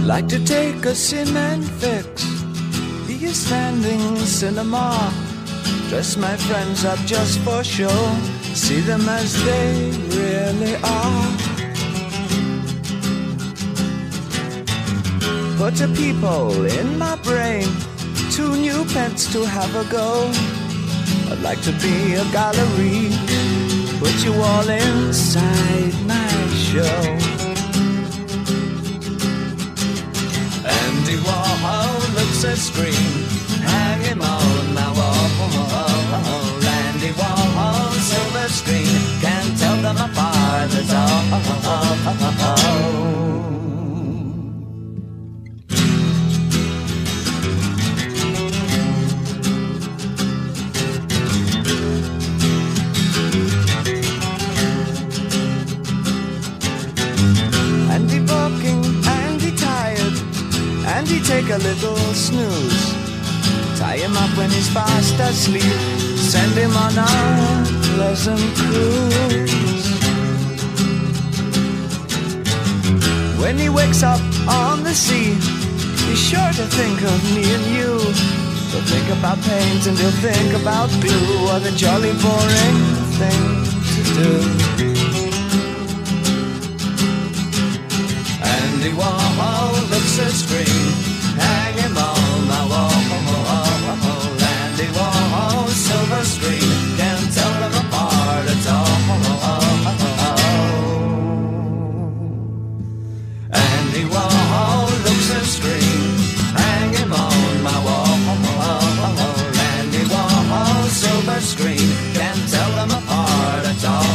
Like to take a cement fix, be a standing cinema. Dress my friends up just for show, see them as they really are. Put a people in my brain, 2 new pets to have a go. I'd like to be a gallery, put you all inside my show. Andy Warhol looks at screen, hang him on my wall. Andy Warhol, silver screen, can't tell them apart at all. Andy walking, Andy tired, Andy take a little snooze. Tie him up when he's fast asleep, send him on a pleasant cruise. When he wakes up on the sea, he's sure to think of me and you. He'll think about paint and he'll think about glue. What a jolly boring thing to do. Andy Warhol looks at screen, hang him on my wall. Andy Warhol, silver screen, can't tell them apart at all. Andy Warhol looks at screen, hang him on my wall. Andy Warhol, silver screen, can't tell them apart at all.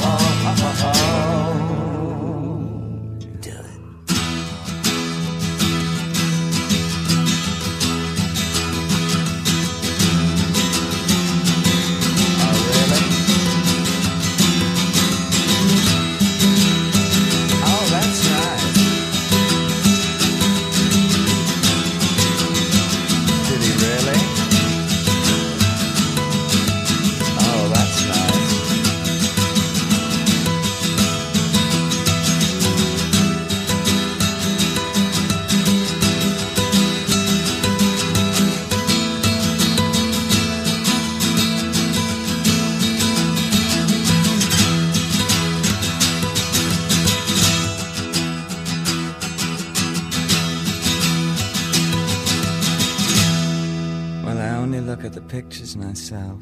Look at the pictures myself.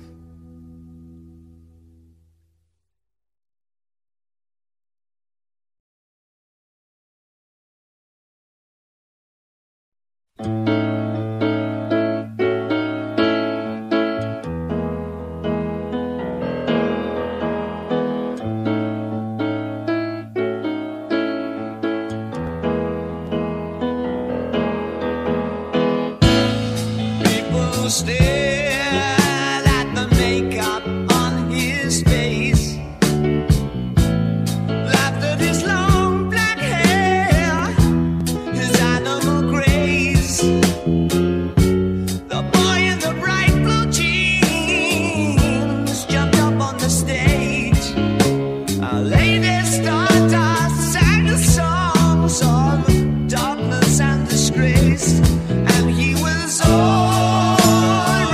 People stare at the makeup on his face, laughed at his long black hair, his animal grace. The boy in the bright blue jeans jumped up on the stage. Our Lady Stardust sang the songs of darkness and disgrace, and he was all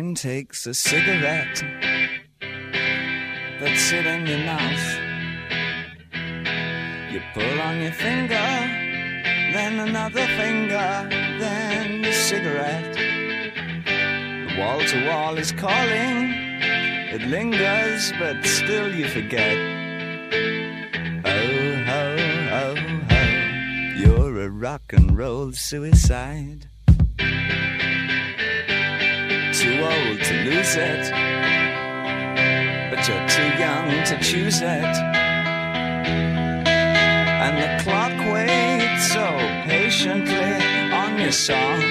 Time takes a cigarette that's it in your mouth. You pull on your finger, then another finger, then the cigarette. The wall to wall is calling. It lingers, but still you forget. Oh, ho, ho, ho, you're a rock and roll suicide. Too old to lose it, but you're too young to choose it. And the clock waits so patiently on your song.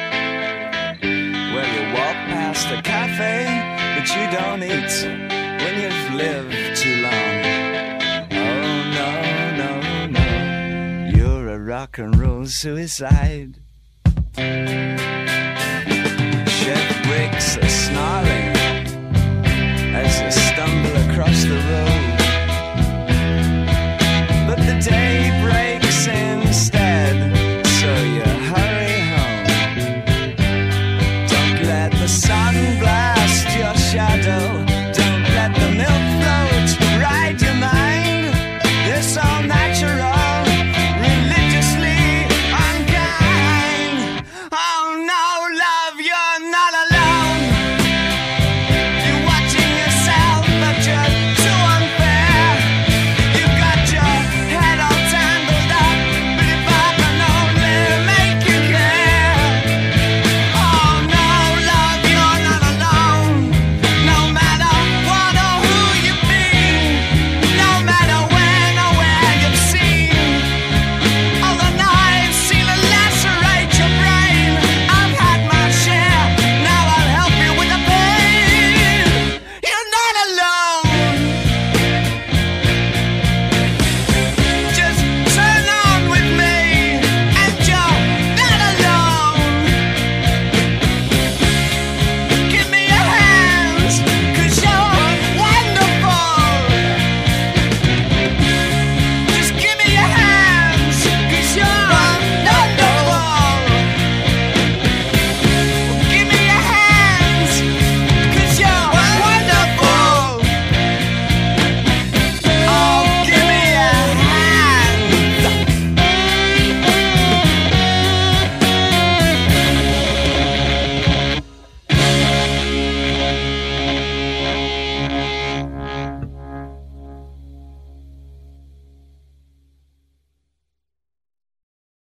Well, you walk past the cafe, but you don't eat when you've lived too long. Oh, no, no, no, you're a rock and roll suicide. Shed bricks are snarling as the